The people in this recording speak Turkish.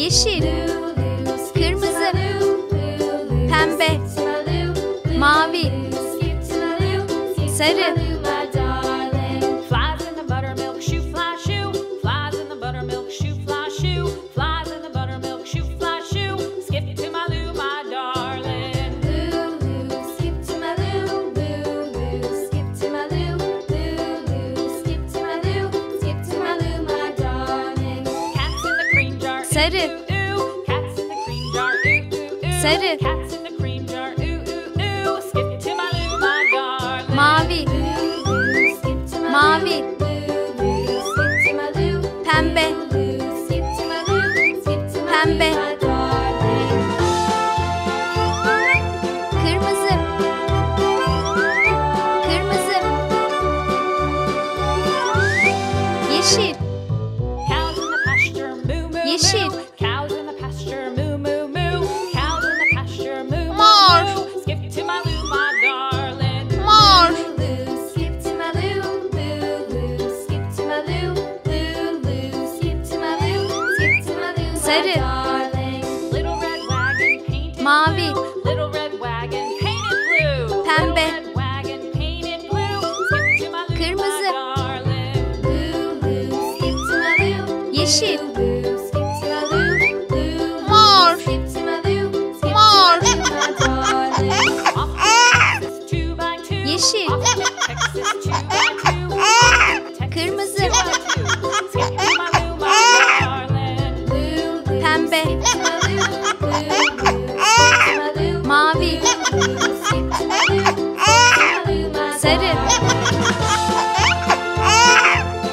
yeşil, kırmızı, pembe, mavi, sarı, sarı, sarı, mavi, mavi, pembe, pembe, kırmızı, kırmızı, yeşil, yeşil, mor, mor, sarı, mavi, pembe, kırmızı, yeşil,